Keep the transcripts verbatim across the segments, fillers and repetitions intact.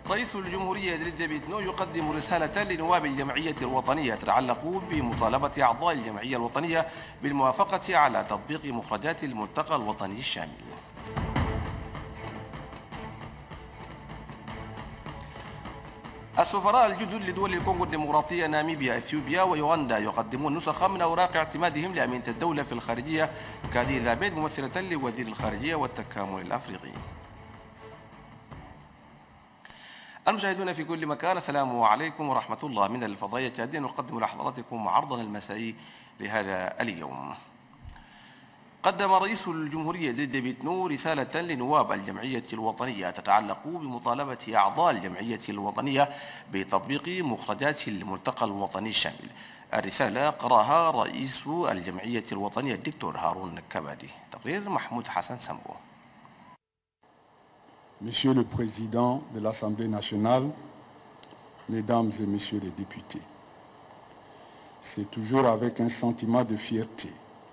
رئيس الجمهورية إدريس ديبي إتنو يقدم رسالة لنواب الجمعية الوطنية تتعلق بمطالبة أعضاء الجمعية الوطنية بالموافقة على تطبيق مخرجات الملتقى الوطني الشامل. السفراء الجدد لدول الكونغو الديمقراطية، ناميبيا، إثيوبيا ويوغندا يقدمون نسخة من أوراق اعتمادهم لأمينة الدولة في الخارجية كادي العبيد، ممثلة لوزير الخارجية والتكامل الأفريقي. المشاهدون في كل مكان، السلام عليكم ورحمة الله. من الفضائية التشادية نقدم لحضراتكم عرضنا المسائي لهذا اليوم. قدم رئيس الجمهورية إدريس ديبي إتنو رسالة لنواب الجمعية الوطنية تتعلق بمطالبة أعضاء الجمعية الوطنية بتطبيق مخرجات الملتقى الوطني الشامل. الرسالة قرأها رئيس الجمعية الوطنية الدكتور هارون كبادي. تقرير محمود حسن سمبو. Monsieur le Président de l'Assemblée nationale, Mesdames et Messieurs les députés, c'est toujours avec un sentiment de fierté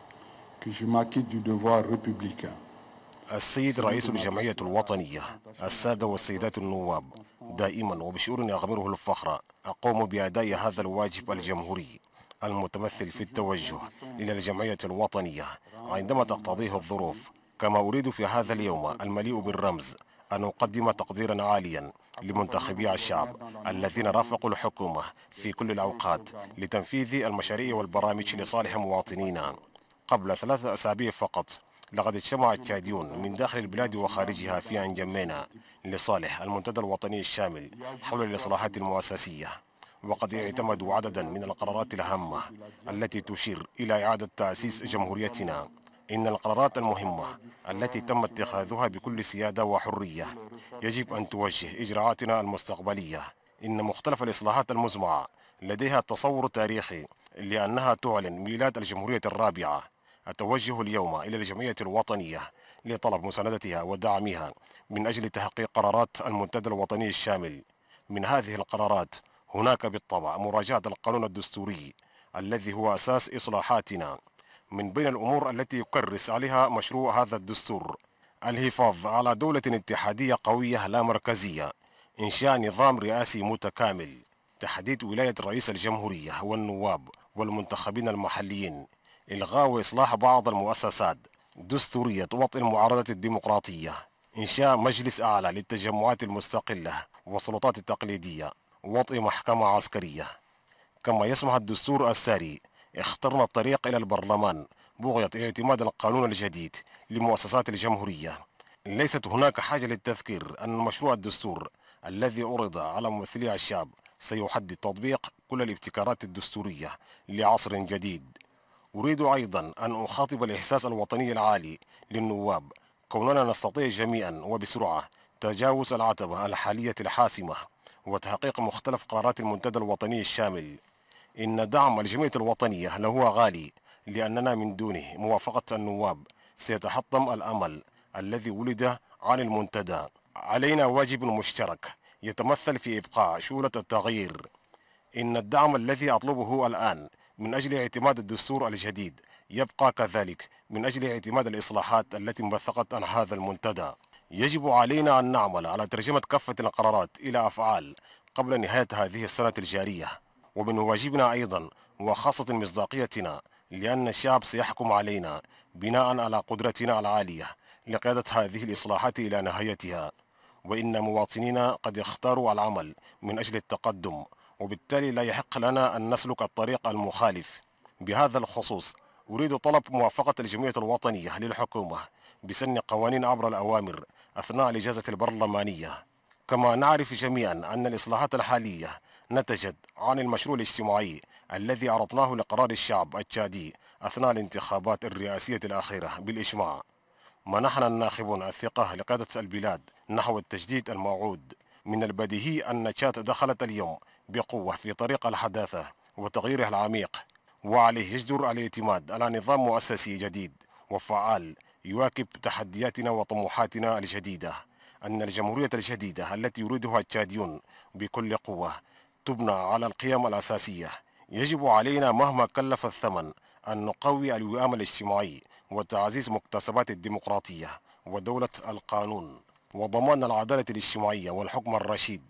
que je m'acquitte du devoir républicain. السيد رئيس الجمعية الوطنية، السادة والسيدات النواب، دائما وبشعور يغمره الفخر أقوم بأداء هذا الواجب الجمهوري المتمثل في التوجه إلى الجمعية الوطنية عندما تقتضيه الظروف. كما أريد في هذا اليوم المليء بالرمز أن أقدم تقديرا عاليا لمنتخبي الشعب الذين رافقوا الحكومة في كل الأوقات لتنفيذ المشاريع والبرامج لصالح مواطنينا. قبل ثلاثة أسابيع فقط لقد اجتمع التشاديون من داخل البلاد وخارجها في أنجمينا لصالح المنتدى الوطني الشامل حول الإصلاحات المؤسسية، وقد اعتمدوا عددا من القرارات الهامة التي تشير إلى إعادة تأسيس جمهوريتنا. إن القرارات المهمة التي تم اتخاذها بكل سيادة وحرية يجب أن توجه إجراءاتنا المستقبلية. إن مختلف الإصلاحات المزمعة لديها تصور تاريخي لأنها تعلن ميلاد الجمهورية الرابعة. أتوجه اليوم إلى الجمعية الوطنية لطلب مساندتها ودعمها من أجل تحقيق قرارات المنتدى الوطني الشامل. من هذه القرارات هناك بالطبع مراجعة القانون الدستوري الذي هو أساس إصلاحاتنا. من بين الأمور التي يكرس عليها مشروع هذا الدستور الحفاظ على دولة اتحادية قوية لا مركزية، إنشاء نظام رئاسي متكامل، تحديد ولاية رئيس الجمهورية والنواب والمنتخبين المحليين، إلغاء وإصلاح بعض المؤسسات دستورية وطئ المعارضة الديمقراطية، إنشاء مجلس أعلى للتجمعات المستقلة والسلطات التقليدية، وطئ محكمة عسكرية. كما يسمح الدستور الساري اخترنا الطريق إلى البرلمان بغية اعتماد القانون الجديد لمؤسسات الجمهورية. ليست هناك حاجة للتذكير أن مشروع الدستور الذي عرض على ممثلي الشعب سيحدد تطبيق كل الابتكارات الدستورية لعصر جديد. أريد أيضا أن أخاطب الإحساس الوطني العالي للنواب كوننا نستطيع جميعا وبسرعة تجاوز العتبة الحالية الحاسمة وتحقيق مختلف قرارات المنتدى الوطني الشامل. إن دعم الجمعية الوطنية له غالي لأننا من دونه موافقة النواب سيتحطم الأمل الذي ولد عن المنتدى. علينا واجب مشترك يتمثل في إبقاء شورى التغيير. إن الدعم الذي أطلبه الآن من أجل اعتماد الدستور الجديد يبقى كذلك من أجل اعتماد الإصلاحات التي انبثقت عن هذا المنتدى. يجب علينا أن نعمل على ترجمة كافة القرارات إلى أفعال قبل نهاية هذه السنة الجارية. ومن واجبنا أيضا وخاصة مصداقيتنا لأن الشعب سيحكم علينا بناء على قدرتنا العالية لقيادة هذه الإصلاحات إلى نهايتها. وإن مواطنينا قد اختاروا العمل من أجل التقدم، وبالتالي لا يحق لنا أن نسلك الطريق المخالف. بهذا الخصوص أريد طلب موافقة الجمعية الوطنية للحكومة بسن قوانين عبر الأوامر أثناء الإجازة البرلمانية. كما نعرف جميعا أن الإصلاحات الحالية نتجت عن المشروع الاجتماعي الذي عرضناه لقرار الشعب التشادي أثناء الانتخابات الرئاسية الأخيرة بالإجماع. منحنا الناخبون الثقة لقيادة البلاد نحو التجديد الموعود. من البديهي أن تشاد دخلت اليوم بقوة في طريق الحداثة وتغييرها العميق، وعليه يجدر الاعتماد على نظام مؤسسي جديد وفعال يواكب تحدياتنا وطموحاتنا الجديدة. أن الجمهورية الجديدة التي يريدها التشاديون بكل قوة تبنى على القيم الأساسية. يجب علينا مهما كلف الثمن أن نقوي الوئام الاجتماعي وتعزيز مكتسبات الديمقراطية ودولة القانون وضمان العدالة الاجتماعية والحكم الرشيد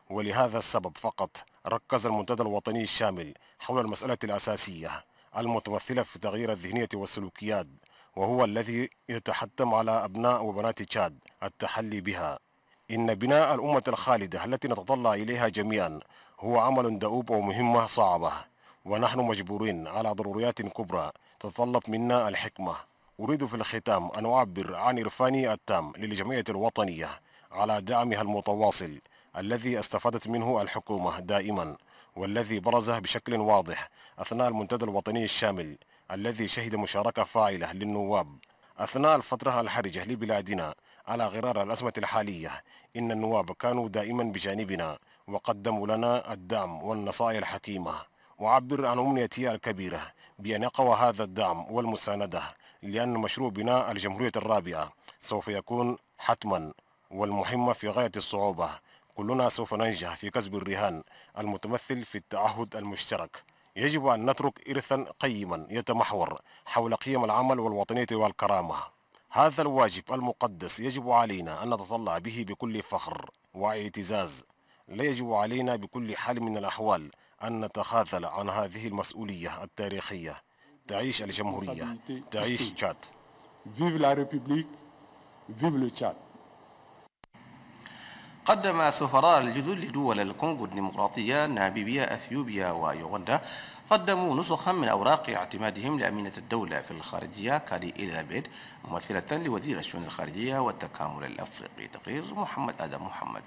ولهذا السبب فقط ركز المنتدى الوطني الشامل حول المسألة الأساسية المتمثلة في تغيير الذهنية والسلوكيات، وهو الذي يتحتم على أبناء وبنات تشاد التحلي بها. إن بناء الأمة الخالدة التي نتطلع إليها جميعا هو عمل دؤوب ومهمة صعبة، ونحن مجبورين على ضروريات كبرى تتطلب منا الحكمة. أريد في الختام أن أعبر عن إرفاني التام للجمعية الوطنية على دعمها المتواصل الذي استفادت منه الحكومة دائما، والذي برز بشكل واضح أثناء المنتدى الوطني الشامل الذي شهد مشاركة فاعلة للنواب أثناء الفترة الحرجة لبلادنا على غرار الأزمة الحالية. إن النواب كانوا دائما بجانبنا وقدموا لنا الدعم والنصائح الحكيمة. وأعبر عن أمنيتي الكبيرة بأن يقوى هذا الدعم والمساندة، لأن مشروع بناء الجمهورية الرابعة سوف يكون حتما والمهمة في غاية الصعوبة. كلنا سوف ننجح في كسب الرهان المتمثل في التعهد المشترك. يجب أن نترك إرثا قيما يتمحور حول قيم العمل والوطنية والكرامة. هذا الواجب المقدس يجب علينا أن نتطلع به بكل فخر واعتزاز. لا يجب علينا بكل حال من الأحوال أن نتخاذل عن هذه المسؤولية التاريخية. تعيش الجمهورية، تعيش تشاد. Vive la République, vive le Tchad. قدم سفراء الجدد لدول الكونغو الديمقراطية، ناميبيا، أثيوبيا ويوغندا قدموا نسخا من أوراق اعتمادهم لأمينة الدولة في الخارجية كادي إليزابيث ممثلة لوزير الشؤون الخارجية والتكامل الأفريقي. تقرير محمد آدم محمد.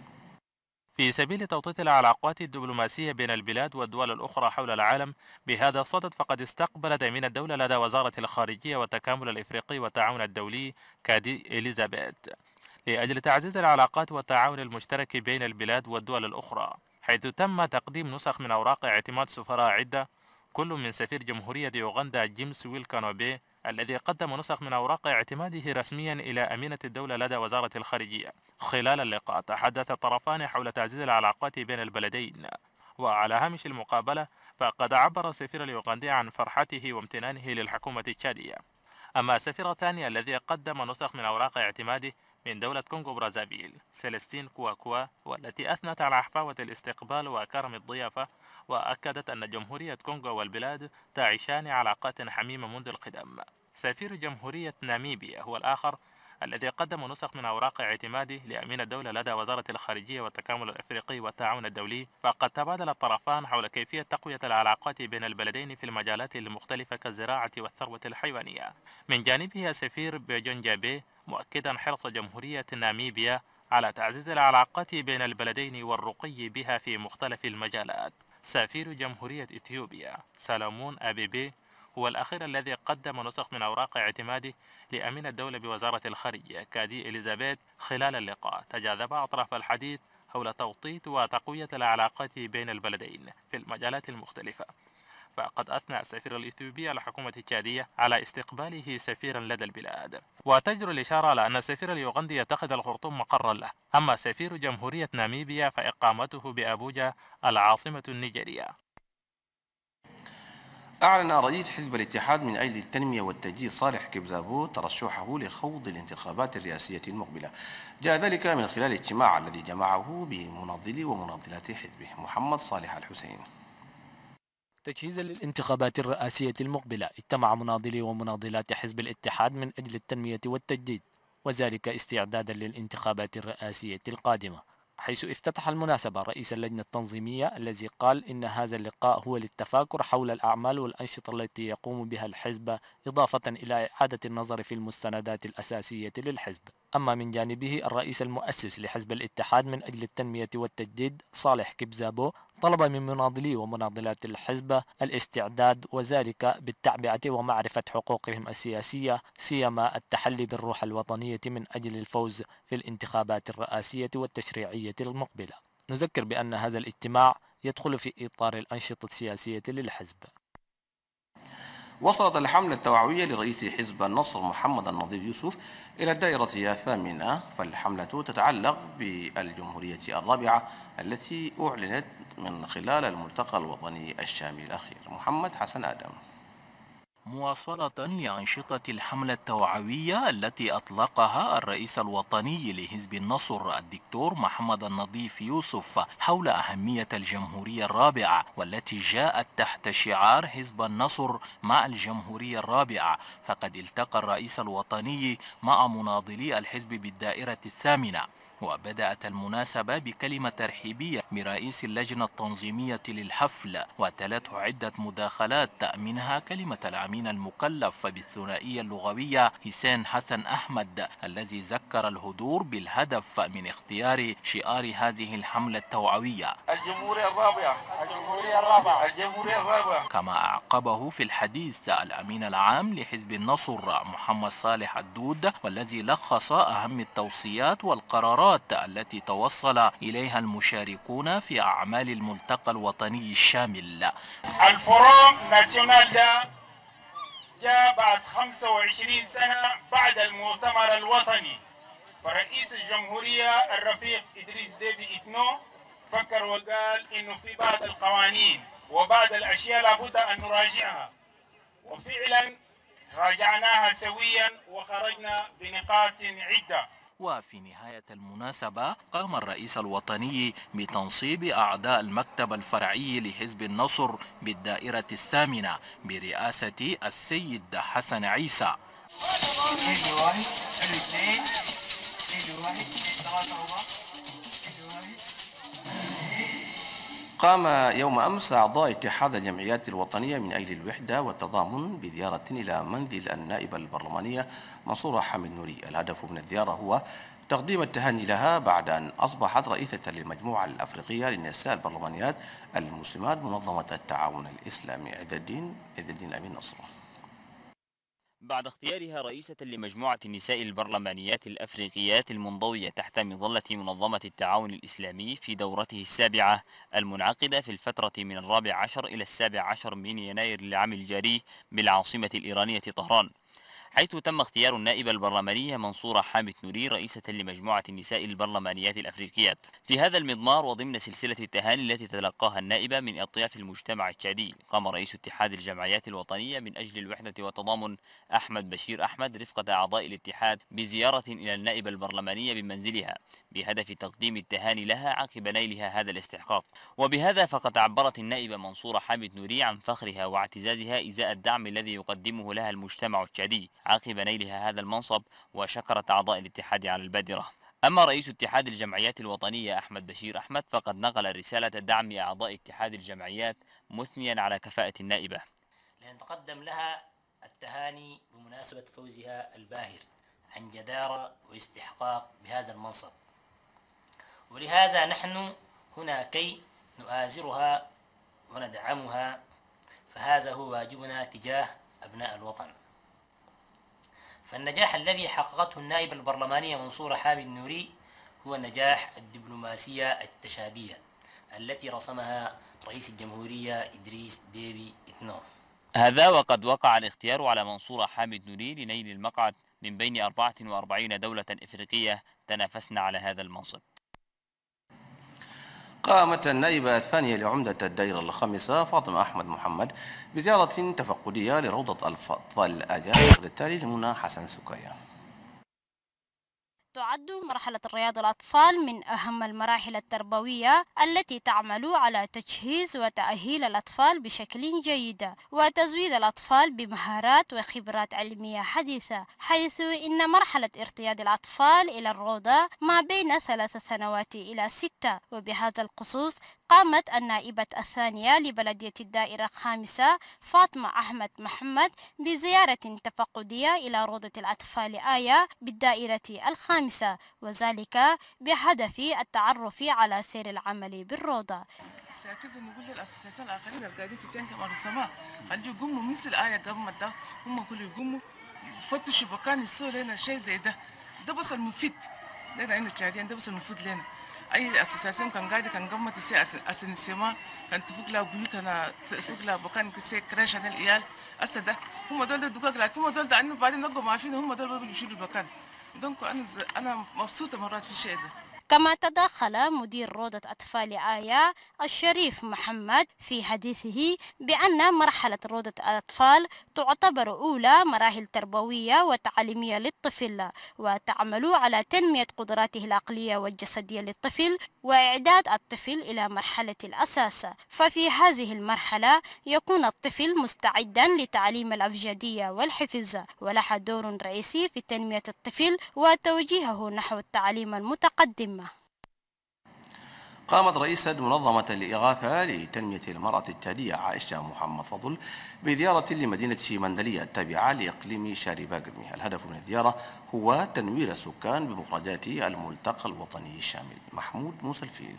في سبيل توطيد العلاقات الدبلوماسية بين البلاد والدول الأخرى حول العالم، بهذا الصدد فقد استقبلت أمين الدولة لدى وزارة الخارجية والتكامل الإفريقي والتعاون الدولي كادي إليزابيث لأجل تعزيز العلاقات والتعاون المشترك بين البلاد والدول الأخرى، حيث تم تقديم نسخ من أوراق اعتماد سفراء عدة، كل من سفير جمهورية يوغندا جيمس ويلكانوبي الذي قدم نسخ من أوراق اعتماده رسميا إلى أمينة الدولة لدى وزارة الخارجية. خلال اللقاء تحدث الطرفان حول تعزيز العلاقات بين البلدين. وعلى هامش المقابلة فقد عبر السفير اليوغندي عن فرحته وامتنانه للحكومة التشادية. أما السفير الثاني الذي قدم نسخ من أوراق اعتماده من دولة كونغو برازافيل سيلستين كواكوا، والتي أثنت على حفاوة الاستقبال وكرم الضيافة، وأكدت أن جمهورية كونغو والبلاد تعيشان علاقات حميمة منذ القدم. سفير جمهورية ناميبيا هو الآخر الذي قدم نسخ من أوراق اعتماده لأمين الدولة لدى وزارة الخارجية والتكامل الأفريقي والتعاون الدولي، فقد تبادل الطرفان حول كيفية تقوية العلاقات بين البلدين في المجالات المختلفة كالزراعة والثروة الحيوانية. من جانبه السفير بيجون جابي مؤكدا حرص جمهورية ناميبيا على تعزيز العلاقات بين البلدين والرقي بها في مختلف المجالات. سفير جمهورية إثيوبيا سالمون أبيبي هو الأخير الذي قدم نسخ من أوراق اعتماده لأمين الدولة بوزارة الخارجية كادي إليزابيث. خلال اللقاء تجاذب أطراف الحديث حول توطيد وتقوية العلاقات بين البلدين في المجالات المختلفة. فقد أثنى السفير الإثيوبي على الحكومة التشادية على استقباله سفيرا لدى البلاد، وتجري الإشارة على أن السفير اليوغندي يتخذ الخرطوم مقرا له. أما سفير جمهورية ناميبيا فإقامته بأبوجا العاصمة النيجيرية. أعلن رئيس حزب الاتحاد من أجل التنمية والتجديد صالح كبزابو ترشحه لخوض الانتخابات الرئاسية المقبلة. جاء ذلك من خلال الاجتماع الذي جمعه بمناضلي ومناضلات حزبه. محمد صالح الحسين. تجهيزا للانتخابات الرئاسية المقبلة، اجتمع مناضلي ومناضلات حزب الاتحاد من أجل التنمية والتجديد، وذلك استعدادا للانتخابات الرئاسية القادمة، حيث افتتح المناسبة رئيس اللجنة التنظيمية الذي قال إن هذا اللقاء هو للتفاكر حول الأعمال والأنشطة التي يقوم بها الحزب، إضافة إلى إعادة النظر في المستندات الأساسية للحزب. أما من جانبه الرئيس المؤسس لحزب الاتحاد من أجل التنمية والتجديد صالح كبزابو طلب من مناضلي ومناضلات الحزب الاستعداد، وذلك بالتعبئة ومعرفة حقوقهم السياسية، سيما التحلي بالروح الوطنية من أجل الفوز في الانتخابات الرئاسية والتشريعية المقبلة. نذكر بأن هذا الاجتماع يدخل في إطار الأنشطة السياسية للحزب. وصلت الحملة التوعوية لرئيس حزب النصر محمد النظيف يوسف إلى الدائرة الثامنة، فالحملة تتعلق بالجمهورية الرابعة التي أعلنت من خلال الملتقى الوطني الشامل الأخير. محمد حسن آدم. مواصلة لأنشطة الحملة التوعوية التي أطلقها الرئيس الوطني لحزب النصر الدكتور محمد النظيف يوسف حول أهمية الجمهورية الرابعة، والتي جاءت تحت شعار حزب النصر مع الجمهورية الرابعة، فقد التقى الرئيس الوطني مع مناضلي الحزب بالدائرة الثامنة. وبدأت المناسبة بكلمة ترحيبية برئيس اللجنة التنظيمية للحفل، وتلته عدة مداخلات منها كلمة الأمين المكلف بالثنائية اللغوية حسين حسن أحمد، الذي ذكر الحضور بالهدف من اختيار شعار هذه الحملة التوعوية: الجمهورية الرابعة، الجمهورية الرابعة، الجمهورية الرابعة. كما أعقبه في الحديث الأمين العام لحزب النصر محمد صالح الدود، والذي لخص أهم التوصيات والقرارات التي توصل إليها المشاركون في أعمال الملتقى الوطني الشامل. الفروم ناسيونال ده جاء بعد خمسة وعشرين سنة بعد المؤتمر الوطني، فرئيس الجمهورية الرفيق إدريس ديبي إتنو فكر وقال إنه في بعض القوانين وبعض الأشياء لابد أن نراجعها، وفعلا راجعناها سويا وخرجنا بنقاط عدة. وفي نهاية المناسبة قام الرئيس الوطني بتنصيب أعضاء المكتب الفرعي لحزب النصر بالدائرة الثامنة برئاسة السيد حسن عيسى. قام يوم أمس أعضاء اتحاد الجمعيات الوطنية من أجل الوحدة والتضامن بزيارة إلى منزل النائبة البرلمانية منصورة حامد نوري. الهدف من الزيارة هو تقديم التهاني لها بعد أن أصبحت رئيسة للمجموعة الأفريقية للنساء البرلمانيات المسلمات منظمة التعاون الإسلامي. عز الدين عز الدين أمين نصر. بعد اختيارها رئيسة لمجموعة النساء البرلمانيات الأفريقيات المنضوية تحت مظلة منظمة التعاون الإسلامي في دورته السابعة المنعقدة في الفترة من الرابع عشر إلى السابع عشر من يناير العام الجاري بالعاصمة الإيرانية طهران، حيث تم اختيار النائبة البرلمانية منصورة حامد نوري رئيسة لمجموعة النساء البرلمانيات الأفريقيات. في هذا المضمار وضمن سلسلة التهاني التي تلقاها النائبة من أطياف المجتمع التشادي، قام رئيس اتحاد الجمعيات الوطنية من أجل الوحدة والتضامن أحمد بشير أحمد رفقة أعضاء الاتحاد بزيارة إلى النائبة البرلمانية بمنزلها بهدف تقديم التهاني لها عقب نيلها هذا الاستحقاق. وبهذا فقد عبرت النائبة منصورة حامد نوري عن فخرها واعتزازها إزاء الدعم الذي يقدمه لها المجتمع التشادي عقب نيلها هذا المنصب، وشكرت أعضاء الاتحاد على البادرة. أما رئيس اتحاد الجمعيات الوطنية أحمد بشير أحمد فقد نقل رسالة دعم أعضاء اتحاد الجمعيات مثنيا على كفاءة النائبة، لنتقدم لها التهاني بمناسبة فوزها الباهر عن جدارة واستحقاق بهذا المنصب، ولهذا نحن هنا كي نؤازرها وندعمها، فهذا هو واجبنا تجاه أبناء الوطن. فالنجاح الذي حققته النائبة البرلمانية منصورة حامد نوري هو نجاح الدبلوماسية التشادية التي رسمها رئيس الجمهورية إدريس ديبي إتنو. هذا وقد وقع الاختيار على منصورة حامد نوري لنيل المقعد من بين أربعة وأربعين دولة إفريقية تنافسن على هذا المنصب. قامت النائبة الثانية لعمدة الدائرة الخامسة فاطمة أحمد محمد بزيارة تفقدية لروضة الأطفال الآجال. بالتالي لمنى حسن سكايا. تعد مرحلة رياض الأطفال من أهم المراحل التربوية التي تعمل على تجهيز وتأهيل الأطفال بشكل جيد وتزويد الأطفال بمهارات وخبرات علمية حديثة، حيث إن مرحلة ارتياد الأطفال إلى الروضة ما بين ثلاث سنوات إلى ستة. وبهذا الخصوص قامت النائبة الثانية لبلدية الدائرة الخامسة فاطمة أحمد محمد بزيارة تفقدية إلى روضة الأطفال آية بالدائرة الخامسة، وذلك بهدف التعرف على سير العمل بالروضة. سأتبقى نقول للأساسيين الآخرين القاعدين في سين كمان السماء خلوا يقوموا مثل آية قبل ده، هم كل يقوموا يفتشوا مكان يصير لنا شيء زي ده. ده بس المفيد لنا هنا الشهادين، ده بس المفيد لنا. أي أساسيين كان قاعد كان قمة تسي أسن السماء كان تفوق له بيوتنا تفوق له مكان كسي كراش عن العيال أسد ده هم دول الدقاق، لكن هم دول ده إنه بعدين نقوا ما فينا هم دول بيشيلوا المكان. دونك أنا أنا مبسوطة مرات في الشيء ده. كما تدخل مدير روضة أطفال آية الشريف محمد في حديثه بأن مرحلة روضة الأطفال تعتبر أولى مراحل تربوية وتعليمية للطفل، وتعمل على تنمية قدراته العقلية والجسدية للطفل وإعداد الطفل إلى مرحلة الأساس. ففي هذه المرحلة يكون الطفل مستعدا لتعليم الأبجدية والحفظ، ولها دور رئيسي في تنمية الطفل وتوجيهه نحو التعليم المتقدم. قامت رئيسة منظمة الإغاثة لتنمية المرأة التالية عائشة محمد فضل بزيارة لمدينة مندلية التابعة لإقليم شارباغرمي. الهدف من الزيارة هو تنوير السكان بمخرجات الملتقى الوطني الشامل. محمود موسى الفيل.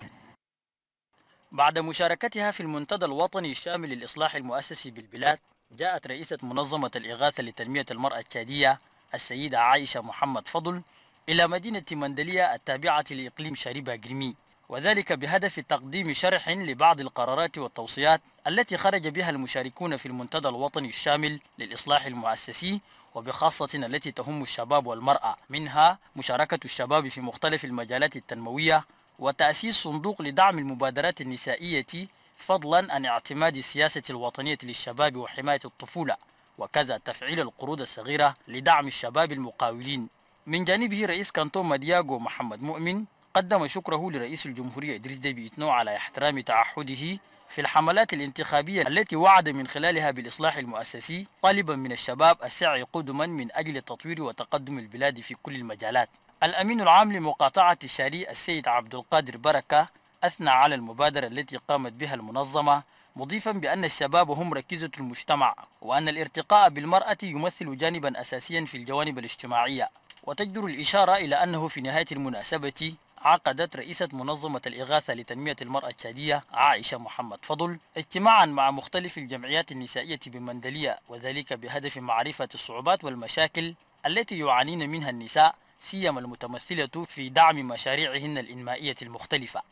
بعد مشاركتها في المنتدى الوطني الشامل للإصلاح المؤسسي بالبلاد، جاءت رئيسة منظمة الإغاثة لتنمية المرأة التشادية السيدة عائشة محمد فضل إلى مدينة مندلية التابعة لإقليم شارباغرمي، وذلك بهدف تقديم شرح لبعض القرارات والتوصيات التي خرج بها المشاركون في المنتدى الوطني الشامل للإصلاح المؤسسي، وبخاصة التي تهم الشباب والمرأة، منها مشاركة الشباب في مختلف المجالات التنموية، وتأسيس صندوق لدعم المبادرات النسائية فضلا عن اعتماد السياسة الوطنية للشباب وحماية الطفولة، وكذا تفعيل القروض الصغيرة لدعم الشباب المقاولين. من جانبه رئيس كانتون مدياغو محمد مؤمن قدم شكره لرئيس الجمهورية إدريس ديبي إتنو على احترام تعهده في الحملات الانتخابية التي وعد من خلالها بالإصلاح المؤسسي، طالبا من الشباب السعي قدما من أجل تطوير وتقدم البلاد في كل المجالات. الأمين العام لمقاطعة الشاري السيد عبد القادر بركة أثنى على المبادرة التي قامت بها المنظمة، مضيفا بأن الشباب هم ركيزة المجتمع، وأن الارتقاء بالمرأة يمثل جانبا أساسيا في الجوانب الاجتماعية. وتجدر الإشارة إلى أنه في نهاية المناسبة عقدت رئيسة منظمة الإغاثة لتنمية المرأة التشادية عائشة محمد فضل اجتماعا مع مختلف الجمعيات النسائية بمندلية، وذلك بهدف معرفة الصعوبات والمشاكل التي يعانين منها النساء، سيما المتمثلة في دعم مشاريعهن الإنمائية المختلفة.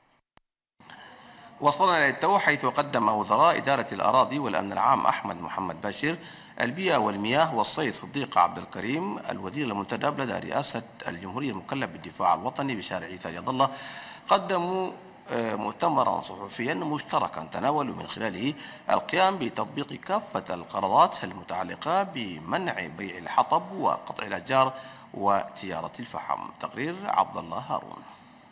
وصلنا إلى التو حيث قدم وزراء إدارة الأراضي والأمن العام أحمد محمد باشر، البيئة والمياه والصيد صديق عبد الكريم، الوزير المنتدب لدى رئاسة الجمهورية المكلف بالدفاع الوطني بشارع عيسى جد الله، قدموا مؤتمرا صحفيا مشتركا تناولوا من خلاله القيام بتطبيق كافة القرارات المتعلقة بمنع بيع الحطب وقطع الأشجار وتجارة الفحم. تقرير عبد الله هارون.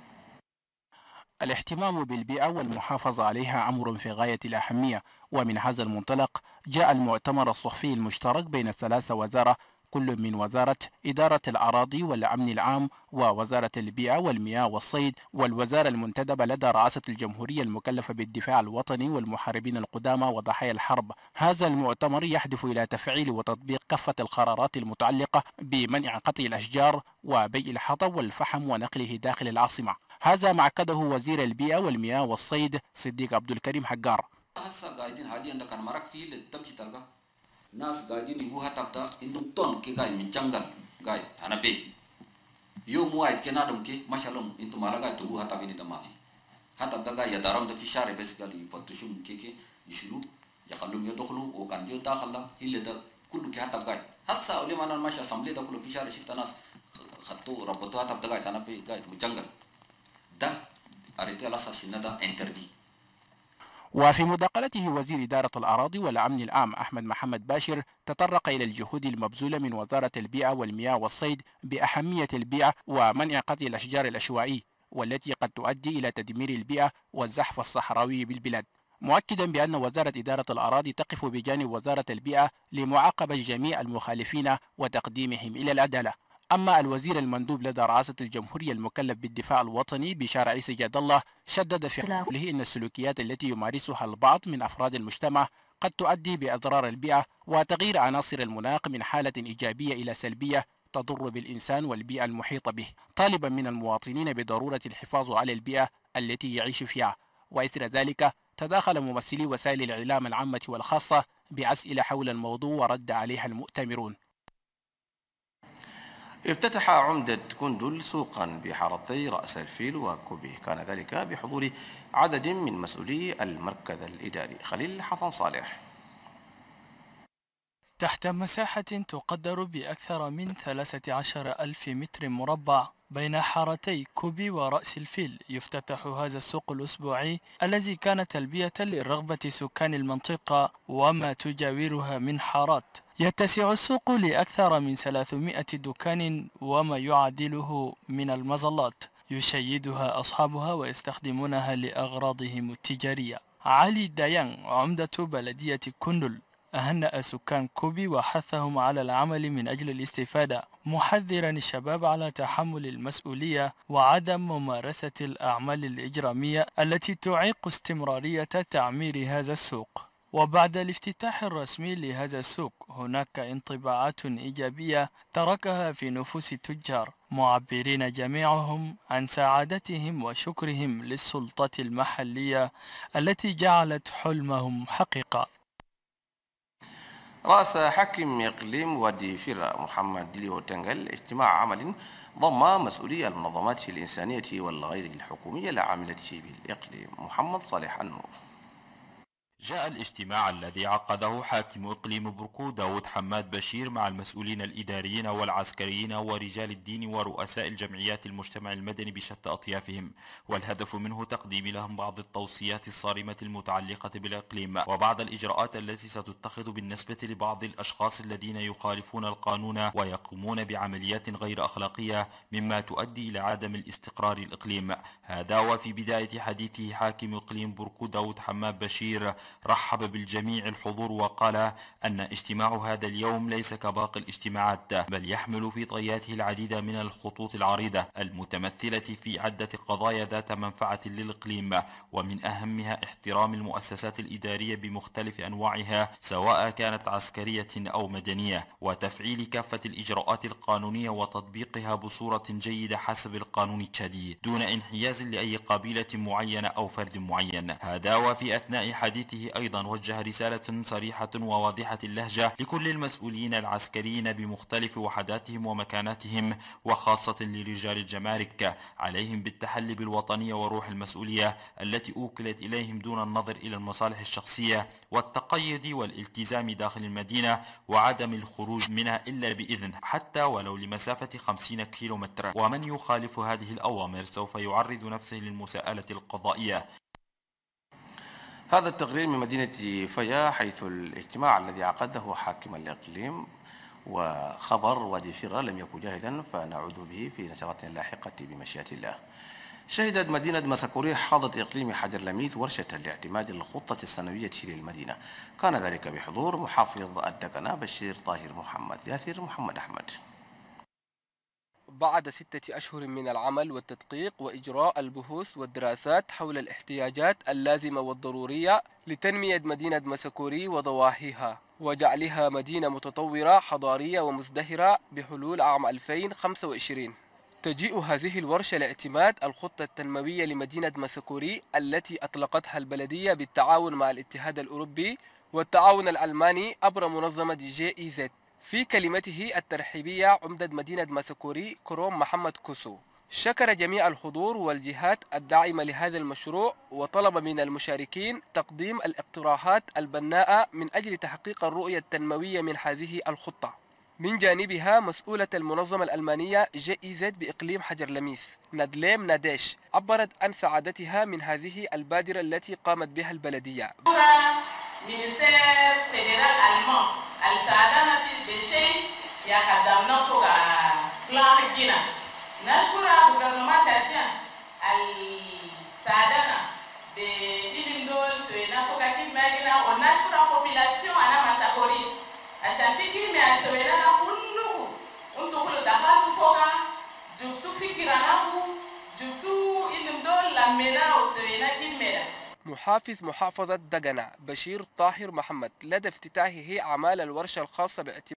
الاهتمام بالبيئة والمحافظة عليها أمر في غاية الأهمية، ومن هذا المنطلق جاء المؤتمر الصحفي المشترك بين الثلاث وزارة، كل من وزارة إدارة الأراضي والأمن العام ووزارة البيئة والمياه والصيد والوزارة المنتدبة لدى رئاسة الجمهورية المكلفة بالدفاع الوطني والمحاربين القدامى وضحايا الحرب. هذا المؤتمر يهدف إلى تفعيل وتطبيق كافة القرارات المتعلقة بمنع قطع الأشجار وبيع الحطب والفحم ونقله داخل العاصمة. هذا ما أكده وزير البيئة والمياه والصيد صديق عبد الكريم حجار. هسه قاعدين حاليا ده كان مرق فيه تمشي تلقى ناس قاعدين يبوها تبدا عندهم طن كي قاعد من جنگل قاعد انا بي يوم واحد كنا دم كي ما شاء الله انتم ما قاعد تبوها تبيني ده ما في حتى بدا قاعد يدارم ده في شارع بس قال يفتشوا كي كي يشيلوا يخلوهم يدخلوا وكان جو داخل الا ده كله كي حتى قاعد هسه اولي ما انا ماشي اسامبلي ده كله في شارع شفت ناس خطوا ربطوها تبدا قاعد انا بي قاعد من جنگل ده اريد على اساس ان ده انتردي. وفي مداخلته وزير إدارة الأراضي والأمن العام أحمد محمد باشر تطرق إلى الجهود المبذولة من وزارة البيئة والمياه والصيد بأهمية البيئة ومنع قطع الأشجار العشوائي والتي قد تؤدي إلى تدمير البيئة والزحف الصحراوي بالبلاد، مؤكدا بأن وزارة إدارة الأراضي تقف بجانب وزارة البيئة لمعاقبة جميع المخالفين وتقديمهم إلى العدالة. أما الوزير المندوب لدى رئاسة الجمهورية المكلف بالدفاع الوطني بشارع عيسى جد الله شدد في قوله أن السلوكيات التي يمارسها البعض من أفراد المجتمع قد تؤدي بأضرار البيئة وتغيير عناصر المناخ من حالة إيجابية إلى سلبية تضر بالإنسان والبيئة المحيطة به، طالبا من المواطنين بضرورة الحفاظ على البيئة التي يعيش فيها. وإثر ذلك تداخل ممثلي وسائل الإعلام العامة والخاصة بأسئلة حول الموضوع ورد عليها المؤتمرون. افتتح عمدة كندل سوقا بحارتي رأس الفيل وكوبيه، كان ذلك بحضور عدد من مسؤولي المركز الإداري. خليل حسن صالح. تحت مساحة تقدر بأكثر من ثلاثة عشر ألف متر مربع بين حارتي كوبي ورأس الفيل، يفتتح هذا السوق الأسبوعي الذي كان تلبية لرغبة سكان المنطقة وما تجاورها من حارات. يتسع السوق لأكثر من ثلاثمائة دكان وما يعادله من المظلات يشيدها أصحابها ويستخدمونها لأغراضهم التجارية. علي دايان عمدة بلدية كندل أهنأ سكان كوبي وحثهم على العمل من أجل الاستفادة، محذرا الشباب على تحمل المسؤولية وعدم ممارسة الأعمال الإجرامية التي تعيق استمرارية تعمير هذا السوق. وبعد الافتتاح الرسمي لهذا السوق هناك انطباعات إيجابية تركها في نفوس التجار، معبرين جميعهم عن سعادتهم وشكرهم للسلطات المحلية التي جعلت حلمهم حقيقة. رأس حاكم إقليم وادي فيرا محمد ديليو تنغل اجتماع عمل ضم مسؤولي المنظمات الإنسانية والغير الحكومية العاملة بالإقليم. محمد صالح النور. جاء الاجتماع الذي عقده حاكم إقليم بركو داود حماد بشير مع المسؤولين الإداريين والعسكريين ورجال الدين ورؤساء الجمعيات المجتمع المدني بشتى أطيافهم، والهدف منه تقديم لهم بعض التوصيات الصارمة المتعلقة بالإقليم وبعض الإجراءات التي ستتخذ بالنسبة لبعض الأشخاص الذين يخالفون القانون ويقومون بعمليات غير أخلاقية مما تؤدي إلى عدم الاستقرار الإقليم. هذا وفي بداية حديثه حاكم إقليم بركو داود حماد بشير رحب بالجميع الحضور وقال أن اجتماع هذا اليوم ليس كباقي الاجتماعات، بل يحمل في طياته العديد من الخطوط العريضة المتمثلة في عدة قضايا ذات منفعة للإقليم، ومن أهمها احترام المؤسسات الإدارية بمختلف أنواعها سواء كانت عسكرية أو مدنية، وتفعيل كافة الإجراءات القانونية وتطبيقها بصورة جيدة حسب القانون التشادي دون انحياز لأي قبيلة معينة أو فرد معين. هذا وفي أثناء حديثه أيضا وجه رسالة صريحة وواضحة اللهجة لكل المسؤولين العسكريين بمختلف وحداتهم ومكاناتهم، وخاصة لرجال الجمارك، عليهم بالتحلي بالوطنية وروح المسؤولية التي أوكلت إليهم دون النظر إلى المصالح الشخصية، والتقيد والالتزام داخل المدينة وعدم الخروج منها إلا بإذن حتى ولو لمسافة خمسين كيلومتر، ومن يخالف هذه الأوامر سوف يعرض نفسه للمساءلة القضائية. هذا التقرير من مدينة فيا، حيث الاجتماع الذي عقده حاكم الإقليم وخبر وادي فيرا لم يكن جاهزا فنعود به في نشرات لاحقة بمشيئة الله. شهدت مدينة مساكوري حاضة إقليم حجر لميث ورشة لاعتماد الخطة السنوية للمدينة، كان ذلك بحضور محافظ الدكنة بشير طاهر محمد. ياسر محمد أحمد. بعد ستة أشهر من العمل والتدقيق وإجراء البحوث والدراسات حول الاحتياجات اللازمة والضرورية لتنمية مدينة مساكوري وضواحيها وجعلها مدينة متطورة حضارية ومزدهرة بحلول عام ألفين وخمسة وعشرين، تجيء هذه الورشة لاعتماد الخطة التنموية لمدينة مساكوري التي أطلقتها البلدية بالتعاون مع الاتحاد الأوروبي والتعاون الألماني عبر منظمة جي إي زد. في كلمته الترحيبية عمدة مدينة مساكوري كروم محمد كوسو شكر جميع الحضور والجهات الداعمة لهذا المشروع، وطلب من المشاركين تقديم الاقتراحات البناءة من أجل تحقيق الرؤية التنموية من هذه الخطة. من جانبها مسؤولة المنظمة الألمانية جي إي زد بإقليم حجر لميس نادليم ناديش عبرت عن سعادتها من هذه البادرة التي قامت بها البلدية. السعادة في بشيء يا خدامنا فوق كلام جينا نشكر الجمهورية تاتيا السعادة بدين دول سوينا فوق كل ما جينا ونشكر البوبيلاسيون أنا مساكوري عشان في كل ما سوينا كله أنتو كله دخلوا فوق جبتوا فكرنا جبتوا إنهم دول لمنا وسوينا كل منا. محافظ محافظة دغنا بشير طاهر محمد لدى افتتاحه أعمال الورشة الخاصة باعتماد